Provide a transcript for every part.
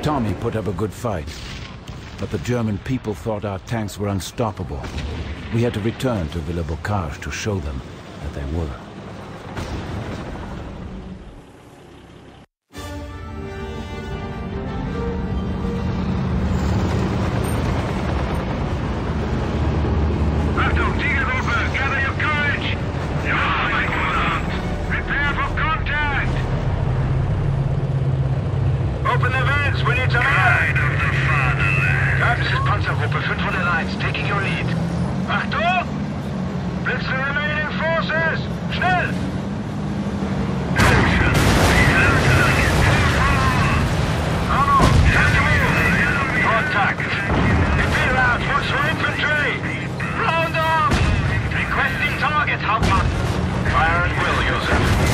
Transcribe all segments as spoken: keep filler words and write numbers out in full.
Tommy put up a good fight, but the German people thought our tanks were unstoppable. We had to return to Villa-Bocage to show them that they were. Open the vents, we need some air! Guard, this is Panzergruppe five oh one, taking your lead. Achtung! Blitz the remaining forces! Schnell! Arno, time to move! Contact! Repeat round, watch for infantry! Round up! Requesting target, Hauptmann! Fire at will, Joseph.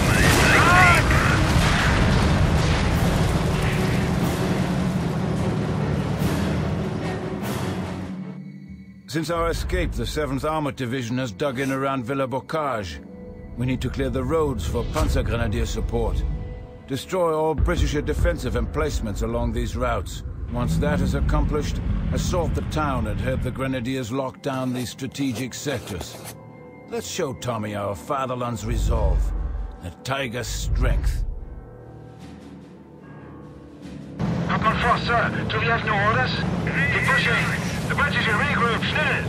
Since our escape, the seventh Armored Division has dug in around Villa-Bocage. We need to clear the roads for Panzergrenadier support. Destroy all British defensive emplacements along these routes. Once that is accomplished, assault the town and have the Grenadiers lock down these strategic sectors. Let's show Tommy our fatherland's resolve, the Tiger's strength. Hauptmann Frost, sir. Do we have no orders? Keep pushing. The British are regroup, schnell!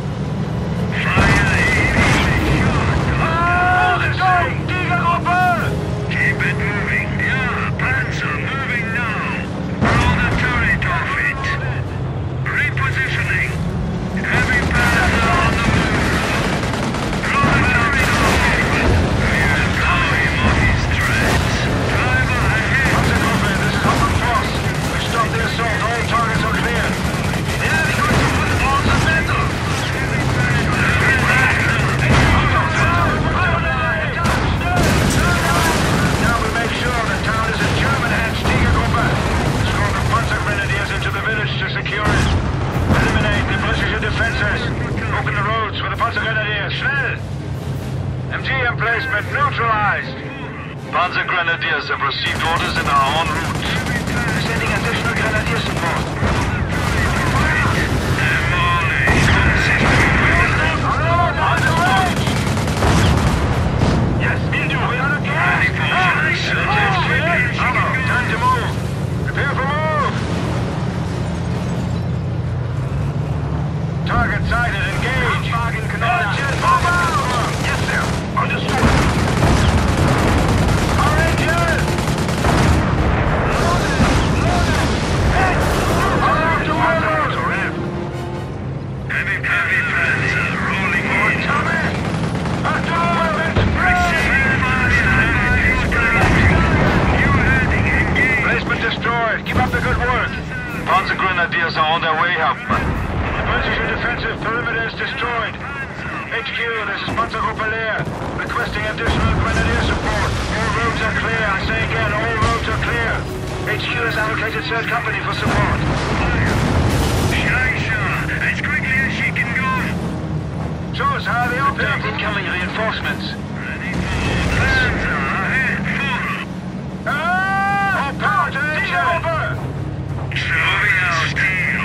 Achtung! Tigergruppe! Keep it moving. Yeah, Panzer, moving now. Blow the turret off it. Repositioning. Heavy Panzer on the move. Blow the turret off it. We'll blow him off his threads. Driver ahead. Panzergruppe, this is Hauptmann Frost. We've stopped the assault. All targets are clear. Open the roads for the Panzergrenadiers, schnell! M G emplacement neutralized! Panzergrenadiers have received orders and are en route. Sending additional grenadier support. Yes, will do. We are at gas. Time to move. Prepare for move. Target sighted, engage! Yes, sir. Understood. Our engine! Heavy, heavy Panzer rolling in. Tommy! New heading, engage. Placement destroyed. Keep up the good work. Panzergrenadiers are on their way, Hauptmann. British defensive perimeter is destroyed. H Q, this is Panzergruppe Leer. Requesting additional grenadier support. All roads are clear. I say again, all roads are clear. H Q has allocated third company for support. Scheischer, as quickly as she can go. Shows how the update. Incoming reinforcements. Ready for Panzer, ahead, full. Ah! All power to engine! Over! Soviet steel.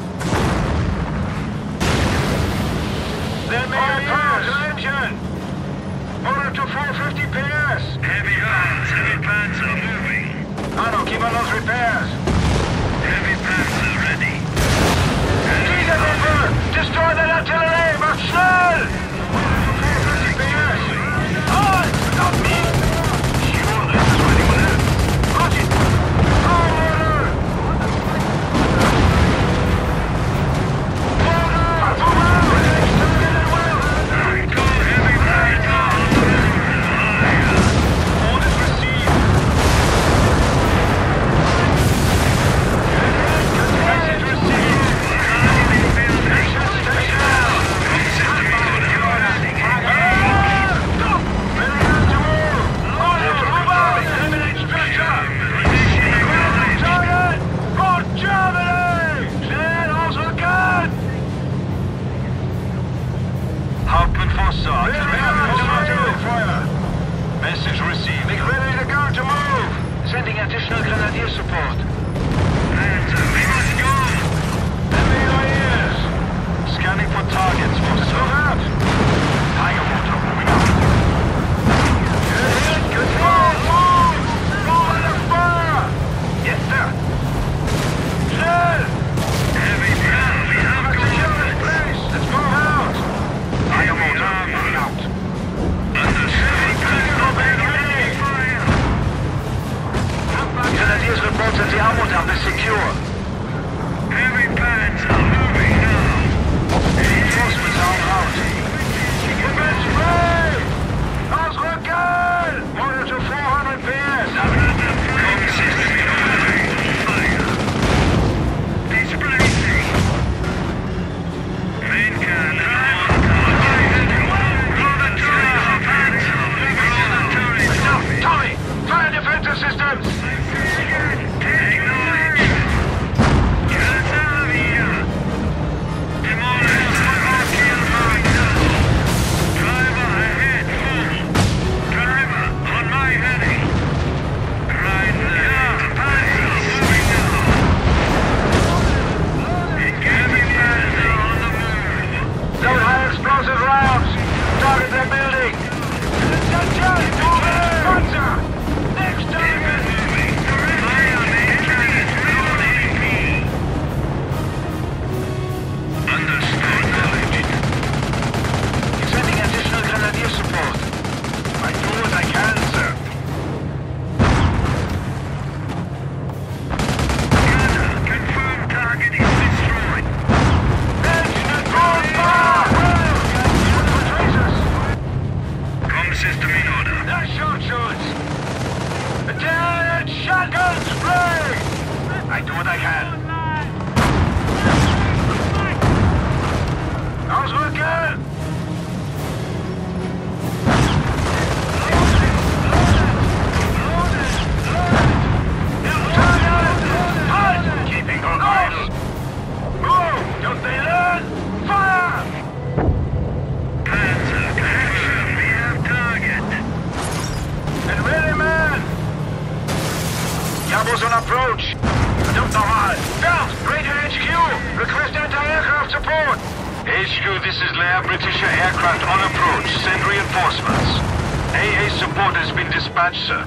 Then all power to engine! Order to four fifty P S! Heavy Panzer, heavy Panzer moving. Arno, keep on those repairs! Heavy Panzer ready. Tigergruppe! Destroy that artillery! Mach schnell! four fifty P S! Halt! Not me! Sure, this is what he will have. Watch it! All order! Message received. Make ready to go to move. Sending additional grenadier support. defensive systems! Acknowledged. Get out of here. Demolish one kill mark now. Driver ahead, full. Driver on my heading. Right there. Panzer moving now. Engaging Panzer on the move. Load high explosive rounds! Target their building! Attention! Panzer! Next target! Fire on the enemy. Loading me. Understood. Acknowledged. Sending additional grenadier support. I do what I can, sir. Gunner, confirmed target is destroyed. Engine and broad fire! Tracers! Com system in order. Nice shot, Schultz! Attack! Shotguns! Spray! I do what I can. How's working? Keeping on idle. Move! Don't they learn? Fire! Panzer, confirm we have target. And ready, man! Yabo's on approach. Don't know how. Down! Radio H Q! Request anti-aircraft support! H Q, this is Leia Britisher aircraft on approach. Send reinforcements. A A support has been dispatched, sir.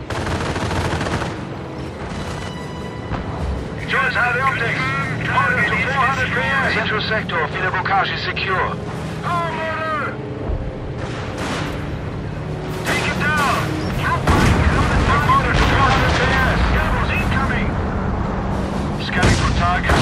Jones, how the optics? Order to four hundred P S. Central sector of Villa Bocage is secure. Oh, order! Take it down! Order to four hundred P S. Yabo's incoming! Scanning for targets.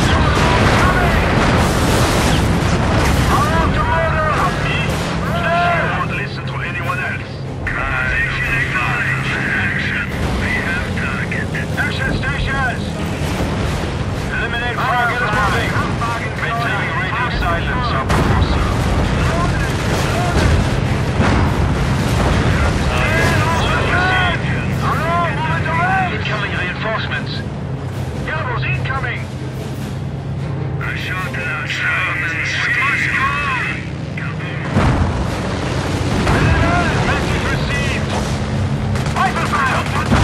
Out to order! I won't listen to anyone else. Position acknowledged. Action. We have target. Action stations! Eliminate target is moving! Maintaining radio silence. Up course, sir. Incoming reinforcements! Yabo's incoming! A shot at our Shermans. We must go. Message received! Rifle fire!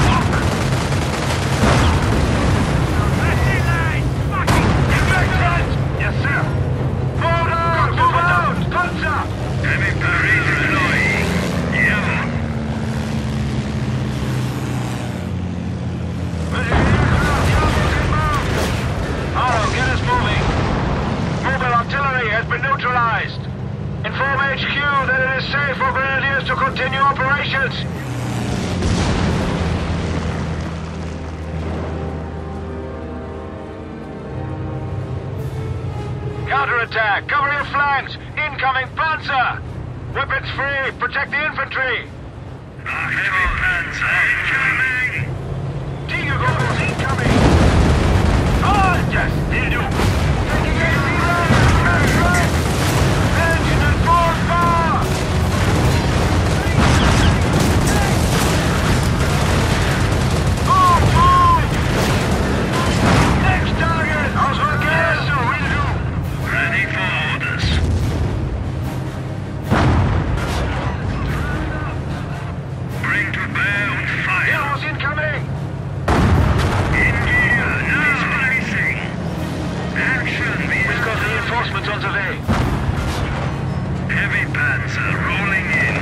Yes, sir! Hold on! Move out! Panzer! Heavy barrel deploying. Yeah. Arrow, get us moving! Mobile artillery has been neutralized! Inform H Q that it is safe for grenadiers to continue operations! Counterattack! Cover your flanks! Incoming Panzer! Weapons free! Protect the infantry! Heavy Panzer incoming. Tiger Goggles incoming! Oh, yes, will do! Taking easy round! Engine and forward fire! Move, move! Next target! How's working? Yes, sir, will do! Ready for orders. Bring to bear and fire. Heroes incoming! In gear. Now displacing. Action. We We've have got reinforcements on the way. Heavy Panzer rolling in.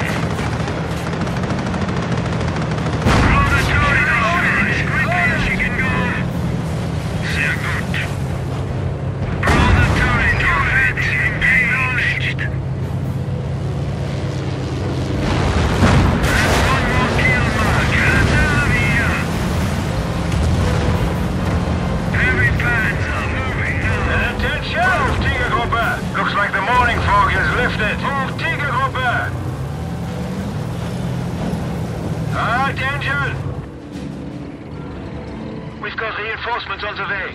Throw the turret on as quickly as you can go. Sehr gut. Throw the turret ahead. Acknowledged. That's one more kill mark. Get out of here. Heavy Panzer moving now. Attention! Move, Tigergruppe! Looks like the morning fog has lifted. Move, Tigergruppe! Attention! We've got reinforcements on the way.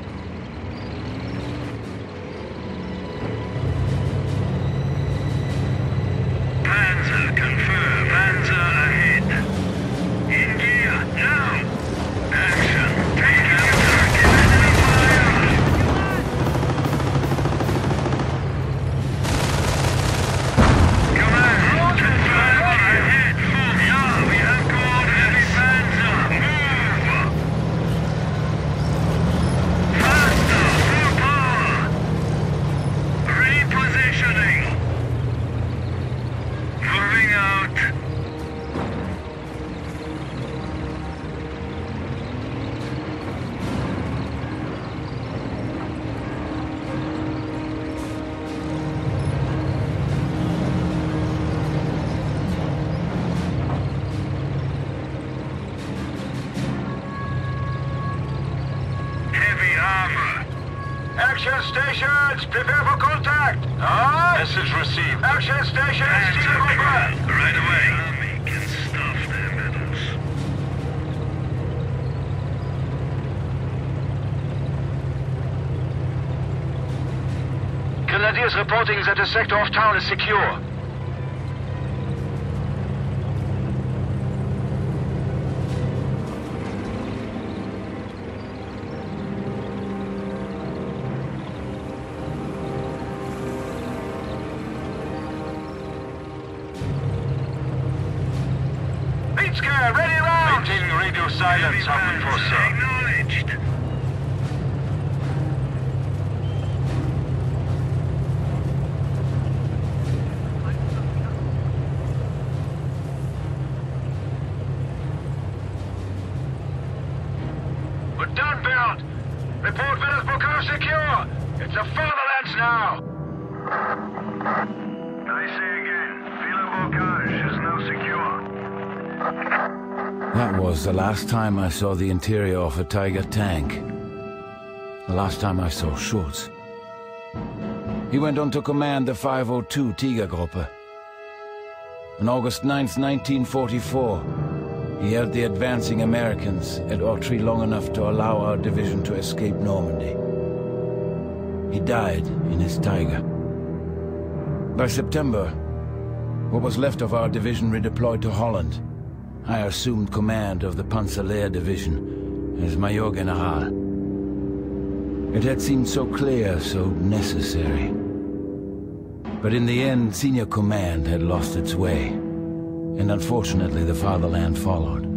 Panzer confirm. Panzer ahead. In gear now. stations, prepare for contact! Ah! Message received. Action stations, Zielgruppe! Right away. Army can stuff their medals. Grenadiers reporting that the sector of town is secure. Ready round! Maintaining radio silence, Hauptmann. Acknowledged. We're done, Belt. Report Villers-Bocage secure. It's the fatherlands now. I say again, Villers-Bocage is now secure. That was the last time I saw the interior of a Tiger tank. The last time I saw Schultz. He went on to command the five oh two Tigergruppe. On August ninth, nineteen forty-four, he held the advancing Americans at Autry long enough to allow our division to escape Normandy. He died in his Tiger. By September, what was left of our division redeployed to Holland. I assumed command of the Panzerlehr Division as Major General. It had seemed so clear, so necessary. But in the end, senior command had lost its way, and unfortunately the fatherland followed.